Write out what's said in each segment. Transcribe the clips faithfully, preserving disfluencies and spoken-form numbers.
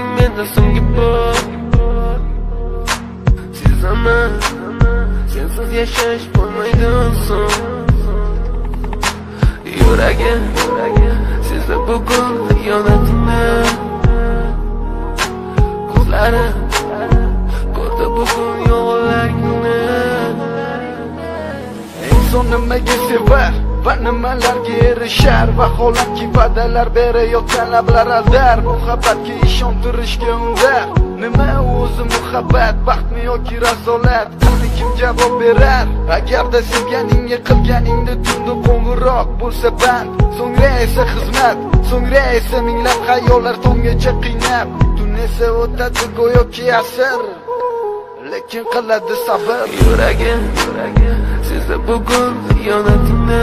menda so'nggi bor. Sezaman, sensiz yashash bo'lmaydi son. Yuragim, sezdi bugun xiyonatini. Ko'zlarim ko'rdi bugun yolg'onlarni. Inson nimaga sevar va nimalarga erishar? Vaholanki va'dalar berayotgan lablar aldar. Muhabbatga ishontirishga undar. Nima o'zi muhabbat, baxtmi yoki razolat? Buni kim javob berar? Agarda sevganingga qilganingda tunda qo'ng'iroq bo'lsa band, so'ngra esa xizmat, so'ngra esa minglab xayollar tonggacha qiynab, tun esa o'tadi go'yoki asr, lekin qiladi sabr. Yuragim, sezdi bugun xiyonatini.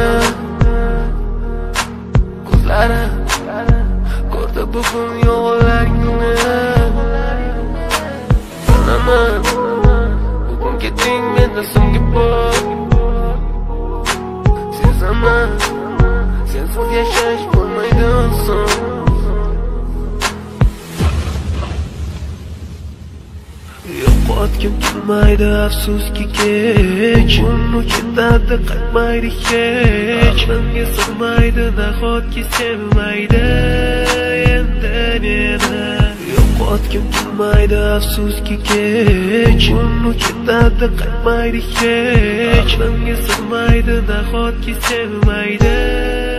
Ko'zlarim ko'rdi bugun yolg'onlarni. Bilaman, bugun ketding menda so'nggi bor. Sezaman, sensiz yashash bo'lmaydi son. Yo'qotgim kelmaydi afsuski kech, uni ketadi qaytmaydi hech. Menga sig'maydi nahotki sevmaydi endi meni. Yo'qotgim kelmaydi afsuski kech, uni ketadi qaytmaydi hech. Menga sig'maydi nahotki sevmaydi.